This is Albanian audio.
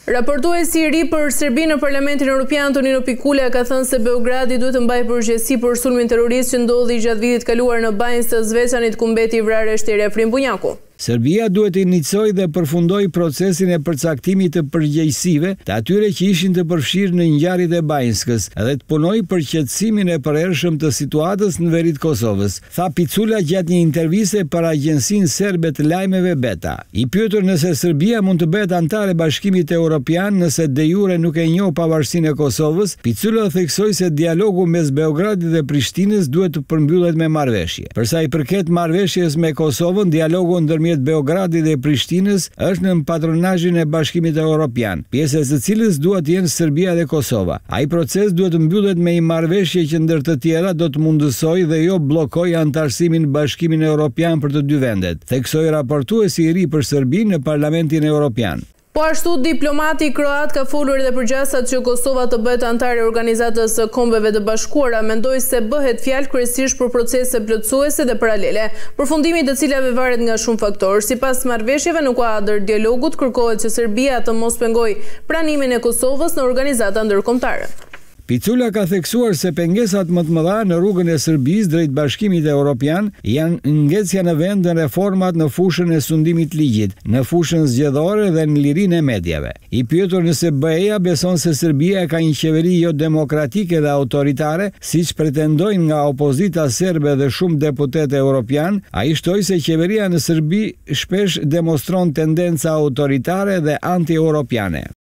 Raportuesi i ri për Serbinë në Parlamentin Evropian Tonino Pikula ka thënë se Beogradi duhet të mbajë përgjegjësi për sulmin terrorist që ndodhi gjatë vitit kaluar në banjë të Zveçanit ku mbeti i vrarë Shteria Frimbunjaku. Serbia duhet të iniciojë dhe përfundoj procesin e përcaktimit të përgjegjësive të atyre që ishin të përfshirë në ngjarjet e Banjskës dhe të punojë për qetësimin e përhershëm të situatës në veri të Kosovës, tha Picula gjatë një interviste për agjensinë serbe të lajmeve Beta. I pyetur nëse Serbia mund të bëhet antare e Bashkimit Evropian nëse de jure nuk e njoh pavarësinë e Kosovës, Picula theksoi se dialogu mes Beogradit dhe Prishtinës duhet të përmbyllet me marrëveshje. Për sa i përket marrëveshjes me Kosovën, dialogu ndërmjet Beogradit dhe Prishtinës është në patronazhin e Bashkimit Evropian, pjesë e së cilës duhet të jenë Serbia dhe Kosova. Ai proces duhet të mbyllet me një marrëveshje që ndër të tjera do të mundësojë dhe jo bllokojë anëtarësimin në Bashkimin Evropian për të dy vendet, theksoi raportuesi i ri për Serbinë në Parlamentin Evropian. Po ashtu, diplomati kroat ka folur edhe për gjasat që Kosova të bëhet antare e Organizatës së Kombeve të Bashkuara, mendoi se bëhet fjalë kryesisht për procese plotësuese dhe paralele, përfundimi të cilave varet nga shumë faktorë. Sipas marrëveshjeve në kuadër dialogut kërkohet që Serbia të mos pengojë pranimin e Kosovës në organizata ndërkombëtare. Picula ka theksuar se pengesat më të mëdha në rrugën e Serbisë drejt Bashkimit Evropian janë ngecja në vend në reformat në fushën e sundimit ligjit, në fushën zgjedhore dhe në lirinë e mediave. I pyetur nëse BE-ja beson se Serbia ka një qeveri jo demokratike dhe autoritare, siç pretendojnë nga opozita serbe dhe shumë deputetë evropian, ai shtoi se qeveria në Serbi shpesh demonstron tendenca autoritare dhe anti-europiane.